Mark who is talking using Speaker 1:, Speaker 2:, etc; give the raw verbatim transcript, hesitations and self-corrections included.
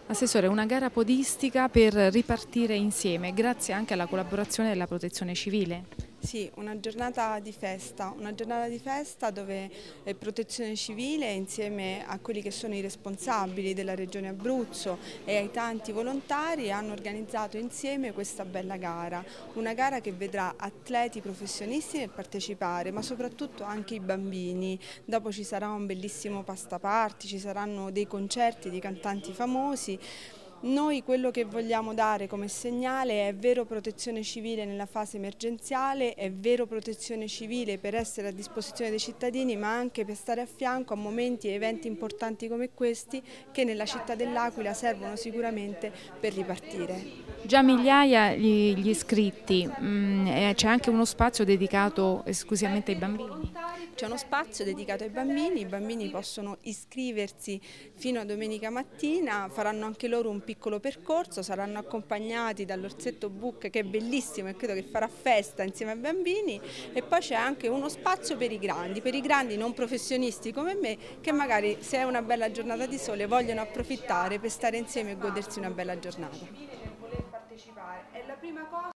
Speaker 1: Assessore, una gara podistica per ripartire insieme, grazie anche alla collaborazione della Protezione Civile.
Speaker 2: Sì, una giornata di festa, una giornata di festa dove eh, Protezione Civile insieme a quelli che sono i responsabili della Regione Abruzzo e ai tanti volontari hanno organizzato insieme questa bella gara, una gara che vedrà atleti professionisti nel partecipare, ma soprattutto anche i bambini. Dopo ci sarà un bellissimo pasta party, ci saranno dei concerti di cantanti famosi. Noi quello che vogliamo dare come segnale è vero protezione civile nella fase emergenziale, è vero protezione civile per essere a disposizione dei cittadini, ma anche per stare a fianco a momenti e eventi importanti come questi che nella città dell'Aquila servono sicuramente per ripartire.
Speaker 1: Già migliaia gli, gli iscritti, mm, e c'è anche uno spazio dedicato esclusivamente ai bambini.
Speaker 2: C'è uno spazio dedicato ai bambini, i bambini possono iscriversi fino a domenica mattina, faranno anche loro un piccolo percorso, saranno accompagnati dall'orsetto Book che è bellissimo e credo che farà festa insieme ai bambini, e poi c'è anche uno spazio per i grandi, per i grandi non professionisti come me che magari se è una bella giornata di sole vogliono approfittare per stare insieme e godersi una bella giornata.